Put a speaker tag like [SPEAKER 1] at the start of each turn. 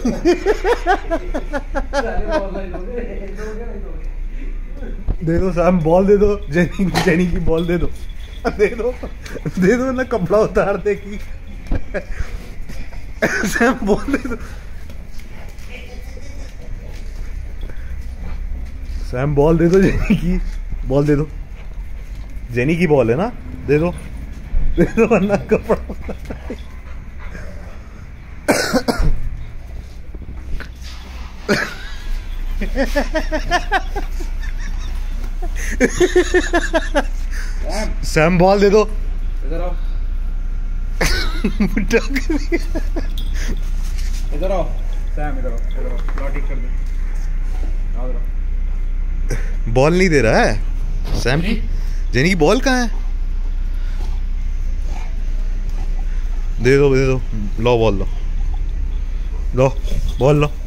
[SPEAKER 1] दे दो Sam, ball दे दो। Jenny की बॉल दे दो, दे दो ना, कपड़ा उतार देगी। सैम बॉल दे दो, सैम बॉल दे दो। जेनी की बॉल दे दो, जेनी की बॉल है ना, दे दो वरना कपड़ा। सैम बॉल दे दो,
[SPEAKER 2] इधर आओ, इधर आओ सैम, इधर आओ, लॉ ठीक कर दे। आओ इधर।
[SPEAKER 1] बॉल नहीं दे रहा है सैम की। जेनी की बॉल कहाँ है? दे दो, लो बॉल लो, बॉल लो।